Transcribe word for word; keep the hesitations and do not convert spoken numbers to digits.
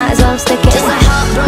might as well stick it. Just a heartbroken